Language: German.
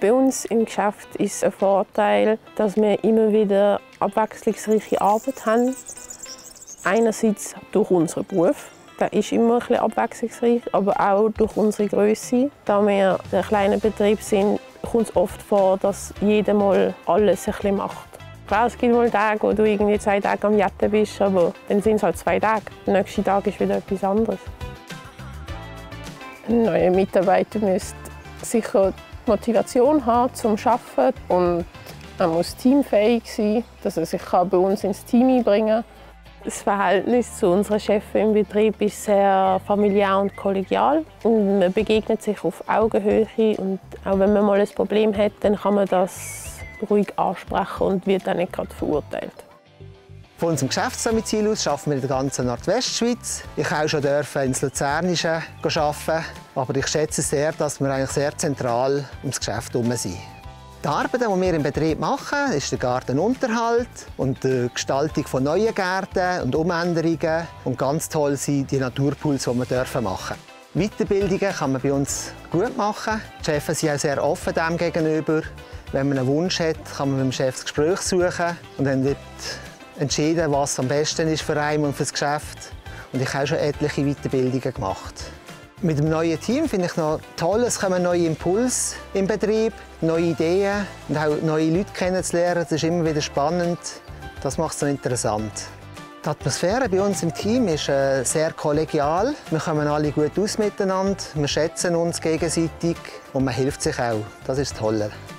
Bei uns im Geschäft ist ein Vorteil, dass wir immer wieder abwechslungsreiche Arbeit haben. Einerseits durch unseren Beruf, der ist immer ein bisschen abwechslungsreich, aber auch durch unsere Größe. Da wir ein kleiner Betrieb sind, kommt es oft vor, dass jeder mal alles ein bisschen macht. Klar, es gibt mal Tage, wo du irgendwie 2 Tage am Jetten bist, aber dann sind es halt 2 Tage. Der nächste Tag ist wieder etwas anderes. Ein neuer Mitarbeiter müsste sicher Motivation haben zum Arbeiten und er muss teamfähig sein, dass er sich bei uns ins Team einbringen kann. Das Verhältnis zu unseren Chefs im Betrieb ist sehr familiär und kollegial. Und man begegnet sich auf Augenhöhe. Und auch wenn man mal ein Problem hat, dann kann man das ruhig ansprechen und wird dann nicht gerade verurteilt. Von unserem Geschäftsdomizil aus arbeiten wir in der ganzen Nordwestschweiz. Ich durfte auch schon ins Luzernische arbeiten. Aber ich schätze sehr, dass wir eigentlich sehr zentral ums Geschäft herum sind. Die Arbeiten, die wir im Betrieb machen, ist der Gartenunterhalt und die Gestaltung von neuen Gärten und Umänderungen. Und ganz toll sind die Naturpools, die wir machen dürfen. Weiterbildungen kann man bei uns gut machen. Die Chefs sind auch sehr offen dem gegenüber. Wenn man einen Wunsch hat, kann man mit dem Chef das Gespräch suchen. Und dann wird entschieden, was am besten ist für einen und für das Geschäft. Und ich habe auch schon etliche Weiterbildungen gemacht. Mit dem neuen Team finde ich noch toll, es kommen neue Impulse im Betrieb, neue Ideen und auch neue Leute kennenzulernen. Das ist immer wieder spannend. Das macht es so interessant. Die Atmosphäre bei uns im Team ist sehr kollegial. Wir kommen alle gut aus miteinander, wir schätzen uns gegenseitig und man hilft sich auch. Das ist das Tolle.